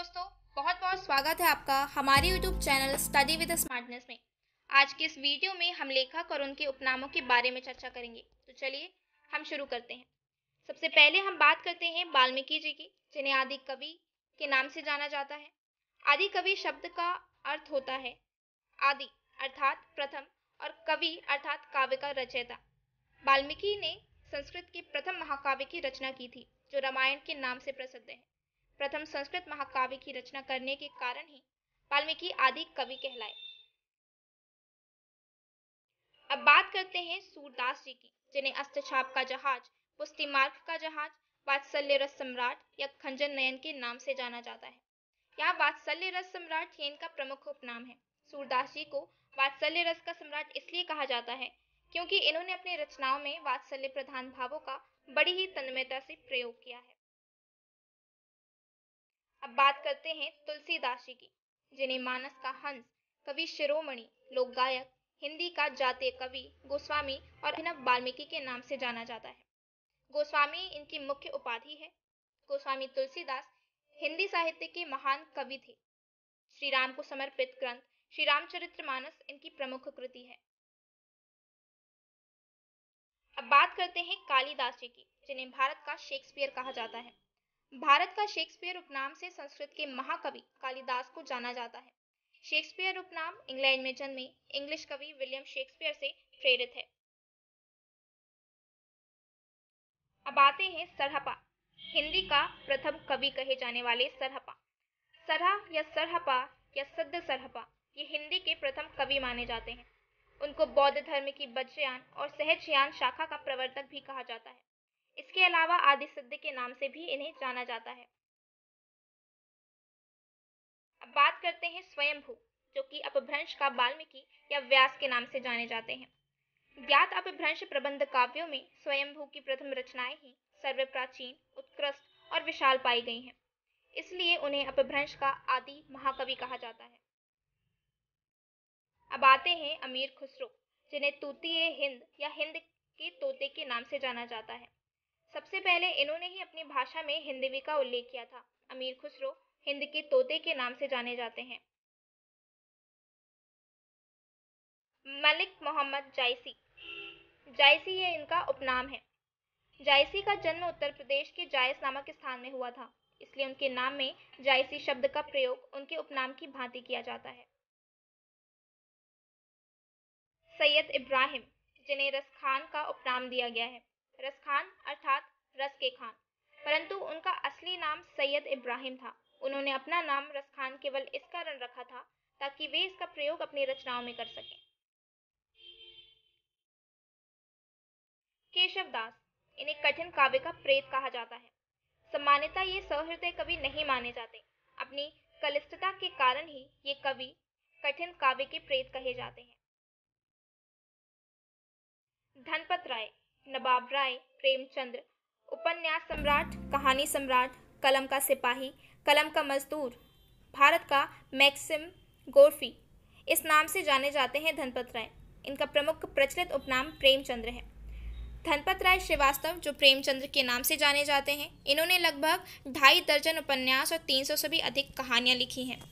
दोस्तों, बहुत बहुत स्वागत है आपका हमारे YouTube channel study with smartness में। आज के इस वीडियो में हम लेखक और उनके उपनामों के बारे में चर्चा करेंगे। तो चलिए हम शुरू करते हैं। सबसे पहले हम बात करते हैं वाल्मीकि जी की, जिन्हें आदि कवि के नाम से जाना जाता है। आदि कवि शब्द का अर्थ होता है आदि अर्थात प्रथम और कवि अर्थात काव्य का रचयिता। वाल्मीकि ने संस्कृत के प्रथम महाकाव्य की रचना की थी, जो रामायण के नाम से प्रसिद्ध है। प्रथम संस्कृत महाकाव्य की रचना करने के कारण ही वाल्मीकि आदि कवि कहलाए। अब बात करते हैं सूरदास जी की, जिन्हें अष्टछाप का जहाज, पुष्टि मार्ग का जहाज, वात्सल्य रस सम्राट या खंजन नयन के नाम से जाना जाता है। यहाँ वात्सल्य रस सम्राट ये इनका प्रमुख उपनाम है। सूरदास जी को वात्सल्य रस का सम्राट इसलिए कहा जाता है क्योंकि इन्होंने अपनी रचनाओं में वात्सल्य प्रधान भावों का बड़ी ही तन्मयता से प्रयोग किया है। अब बात करते हैं तुलसीदास जी की, जिन्हें मानस का हंस, कवि शिरोमणि, लोक गायक, हिंदी का जातीय कवि, गोस्वामी और अभिनव वाल्मीकि के नाम से जाना जाता है। गोस्वामी इनकी मुख्य उपाधि है। गोस्वामी तुलसीदास हिंदी साहित्य के महान कवि थे। श्री राम को समर्पित ग्रंथ श्री रामचरितमानस इनकी प्रमुख कृति है। अब बात करते हैं कालिदास जी की, जिन्हें भारत का शेक्सपियर कहा जाता है। भारत का शेक्सपियर उपनाम से संस्कृत के महाकवि कालिदास को जाना जाता है। शेक्सपियर उपनाम इंग्लैंड में जन्मे इंग्लिश कवि विलियम शेक्सपियर से प्रेरित है। अब आते हैं सरहपा, हिंदी का प्रथम कवि कहे जाने वाले सरहपा। सरहा या सरहपा या सद्द सरहपा ये हिंदी के प्रथम कवि माने जाते हैं। उनको बौद्ध धर्म की वज्रयान और सहजयान शाखा का प्रवर्तक भी कहा जाता है। इसके अलावा आदि सिद्ध के नाम से भी इन्हें जाना जाता है। अब बात करते हैं स्वयंभू, जो कि अपभ्रंश का वाल्मीकि या व्यास के नाम से जाने जाते हैं। ज्ञात अपभ्रंश प्रबंध काव्यों में स्वयंभू की प्रथम रचनाएं ही सर्वप्राचीन, उत्कृष्ट और विशाल पाई गई हैं। इसलिए उन्हें अपभ्रंश का आदि महाकवि कहा जाता है। अब आते हैं अमीर खुसरो, जिन्हें तूतीय हिंद या हिंद के तोते के नाम से जाना जाता है। सबसे पहले इन्होंने ही अपनी भाषा में हिंदवी का उल्लेख किया था। अमीर खुसरो हिंद के तोते के नाम से जाने जाते हैं। मलिक मोहम्मद जायसी, जायसी ये इनका उपनाम है। जायसी का जन्म उत्तर प्रदेश के जायस नामक स्थान में हुआ था, इसलिए उनके नाम में जायसी शब्द का प्रयोग उनके उपनाम की भांति किया जाता है। सैयद इब्राहिम, जिन्हें रसखान का उपनाम दिया गया है। रसखान अर्थात रस के खान, परंतु उनका असली नाम सैयद इब्राहिम था। उन्होंने अपना नाम रसखान केवल इस कारण रखा था ताकि वे इसका प्रयोग अपनी रचनाओं में कर सकें। केशव दास, इन्हें कठिन काव्य का प्रेत कहा जाता है। सामान्यतः ये सहृदय कवि नहीं माने जाते। अपनी कलिष्ठता के कारण ही ये कवि कठिन काव्य के प्रेत कहे जाते हैं। धनपत राय, नवाब राय, प्रेमचंद्र, उपन्यास सम्राट, कहानी सम्राट, कलम का सिपाही, कलम का मजदूर, भारत का मैक्सिम गोरफी, इस नाम से जाने जाते हैं धनपत राय। इनका प्रमुख प्रचलित उपनाम प्रेमचंद्र है। धनपत राय श्रीवास्तव, जो प्रेमचंद्र के नाम से जाने जाते हैं, इन्होंने लगभग 2.5 दर्जन उपन्यास और 300 से भी अधिक कहानियां लिखी हैं।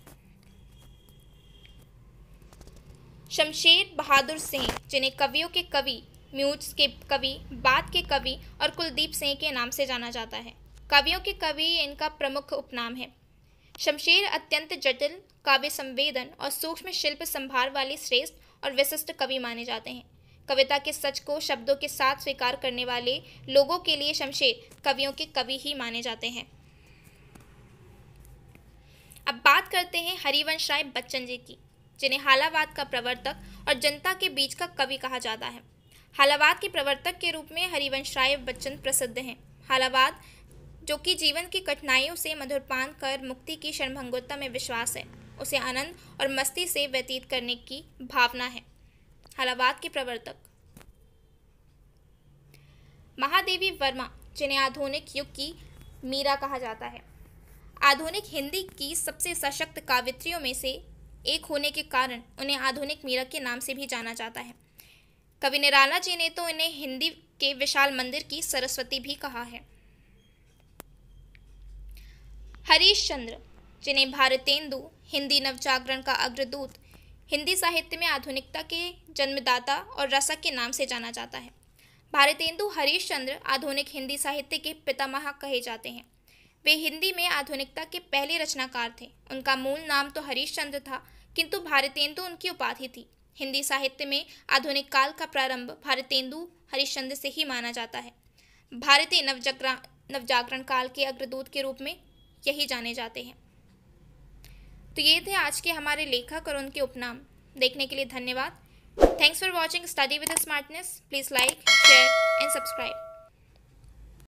शमशेर बहादुर सिंह, जिन्हें कवियों के कवि, म्यूज के कवि, बात के कवि और कुलदीप सिंह के नाम से जाना जाता है। कवियों के कवि इनका प्रमुख उपनाम है। शमशेर अत्यंत जटिल, काव्य संवेदन और सूक्ष्म शिल्प संभार वाले श्रेष्ठ और विशिष्ट कवि माने जाते हैं। कविता के सच को शब्दों के साथ स्वीकार करने वाले लोगों के लिए शमशेर कवियों के कवि ही माने जाते हैं। अब बात करते हैं हरिवंश राय बच्चन जी की, जिन्हें हालावाद का प्रवर्तक और जनता के बीच का कवि कहा जाता है। हालावाद के प्रवर्तक के रूप में हरिवंश राय बच्चन प्रसिद्ध हैं। हालावाद, जो कि जीवन की कठिनाइयों से मधुरपान कर मुक्ति की क्षणभंगुरता में विश्वास है, उसे आनंद और मस्ती से व्यतीत करने की भावना है। हालावाद के प्रवर्तक महादेवी वर्मा, जिन्हें आधुनिक युग की मीरा कहा जाता है। आधुनिक हिंदी की सबसे सशक्त काव्यत्रियों में से एक होने के कारण उन्हें आधुनिक मीरा के नाम से भी जाना जाता है। कवि निराला जी ने तो इन्हें हिंदी के विशाल मंदिर की सरस्वती भी कहा है। हरीश चंद्र, जिन्हें भारतेंदु, हिंदी नवजागरण का अग्रदूत, हिंदी साहित्य में आधुनिकता के जन्मदाता और रसक के नाम से जाना जाता है। भारतेंदु हरीशचंद्र आधुनिक हिंदी साहित्य के पितामह कहे जाते हैं। वे हिंदी में आधुनिकता के पहले रचनाकार थे। उनका मूल नाम तो हरीशचंद्र था, किंतु भारतेंदु उनकी उपाधि थी। हिंदी साहित्य में आधुनिक काल का प्रारंभ भारतेंदु हरीशचंद्र से ही माना जाता है। भारतीय नवजागरण काल के अग्रदूत के रूप में यही जाने जाते हैं। तो ये थे आज के हमारे लेखक और उनके उपनाम। देखने के लिए धन्यवाद। Thanks for watching study with smartness. Please like, share and subscribe.